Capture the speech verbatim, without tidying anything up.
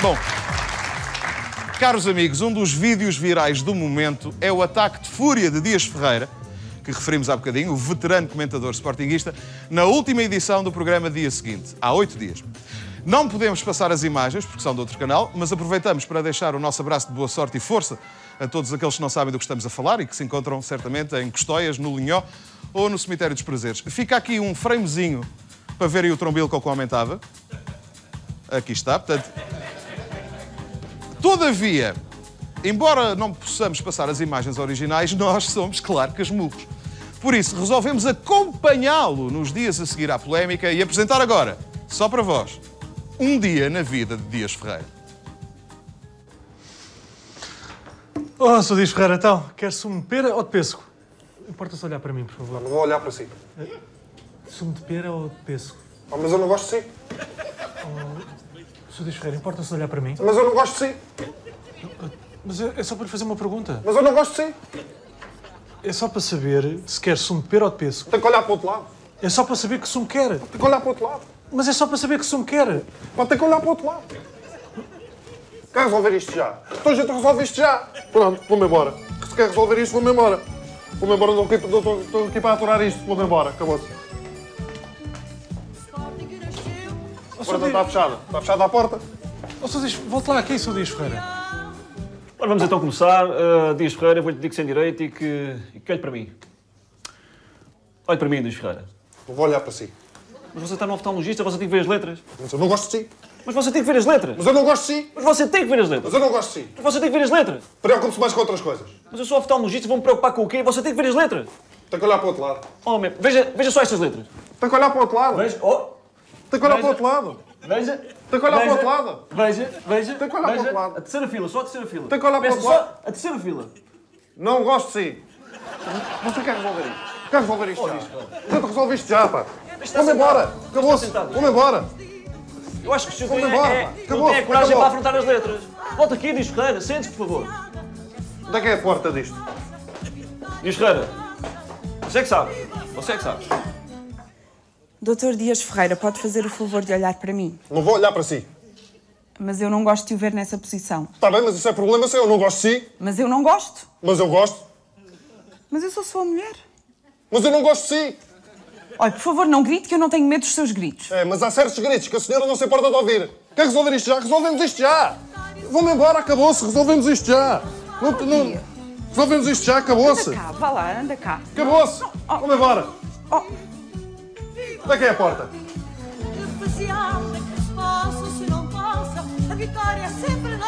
Bom, caros amigos, um dos vídeos virais do momento é o ataque de fúria de Dias Ferreira, que referimos há bocadinho, o veterano comentador sportinguista, na última edição do programa Dia Seguinte, há oito dias. Não podemos passar as imagens, porque são de outro canal, mas aproveitamos para deixar o nosso abraço de boa sorte e força a todos aqueles que não sabem do que estamos a falar e que se encontram certamente em Custóias, no Linhó ou no Cemitério dos Prazeres. Fica aqui um framezinho para verem o trombilo com o que aumentava. Aqui está, portanto... Todavia, embora não possamos passar as imagens originais, nós somos, claro, casmurros. Por isso, resolvemos acompanhá-lo nos dias a seguir à polémica e apresentar agora, só para vós, um dia na vida de Dias Ferreira. Oh, senhor Dias Ferreira, então, quer sumo de pera ou de pêssego? Importa-se olhar para mim, por favor. Não vou olhar para si. Sumo de pera ou de pêssego? Oh, mas eu não gosto de si. Oh, senhor Dias Ferreira, importa-se olhar para mim? Mas eu não gosto de si. Mas é, é só para lhe fazer uma pergunta. Mas eu não gosto de si. É só para saber se quer sumo de pera ou de pêssego. Tem que olhar para o outro lado. É só para saber que sumo quer. Tem que olhar para o outro lado. Mas é só para saber que sumo quer. Pode ter que olhar para o outro lado. Quer resolver isto já? Então a gente resolve isto já. Pronto, vou-me embora. Se quer resolver isto, vou-me embora. Vou-me embora, não estou, estou aqui para aturar isto. Vou-me embora, acabou-se. A porta está fechada. Está fechada a porta. Oh, senhor Dias, volte lá aqui, senhor Dias Ferreira. Ora, vamos então começar. Uh, Dias Ferreira, vou-lhe pedir que sem direito e que, e que olhe para mim. Olhe para mim, Dias Ferreira. Não vou olhar para si. Mas você está no oftalmologista, você tem que ver as letras. Mas eu não gosto de si. Mas você tem que ver as letras. Mas eu não gosto de si. Mas você tem que ver as letras. Mas eu não gosto de si. Mas você tem que ver as letras. Preocupe-se mais com outras coisas. Mas eu sou oftalmologista, vou-me preocupar com o quê? Você tem que ver as letras. Tem que olhar para o outro lado. Oh, meu, veja, veja só estas letras. Tem que olhar para o outro lado. Veja, oh. Tem que olhar Veja. para o outro lado. Veja. Tem que olhar veja, para o outro lado. Veja, veja. Tem que olhar veja. para o outro lado. A terceira fila, só a terceira fila. Tem que olhar para o Peça outro lado. só a terceira fila. Não gosto de si. Você quer resolver isto? Quer resolver isto já? Tenta resolver isto já, pá. Vamos embora. Acabou-se. Vamos embora. Eu acho que o senhor Vamos tem, embora, é, pá. não Acabou, tem a coragem acabou. para afrontar as letras. Volta aqui, Dias Ferreira. Sente-se, por favor. Onde é que é a porta disto? Dias Ferreira. Você é que sabe. Você é que sabe. doutor Dias Ferreira, pode fazer o favor de olhar para mim? Não vou olhar para si. Mas eu não gosto de o ver nessa posição. Está bem, mas isso é problema seu. Eu não gosto de si. Mas eu não gosto. Mas eu gosto. Mas eu sou sua mulher. Mas eu não gosto de si. Olha, por favor, não grite, que eu não tenho medo dos seus gritos. É, mas há certos gritos que a senhora não se importa de ouvir. Quer resolver isto já? Resolvemos isto já. Vamos embora, acabou-se. Resolvemos isto já. Não, não... Resolvemos isto já, acabou-se. Anda cá, vá lá, anda cá. Acabou-se. Oh. Vamos embora. Oh. Onde é que é a porta? Posso, se não posso, a vitória é sempre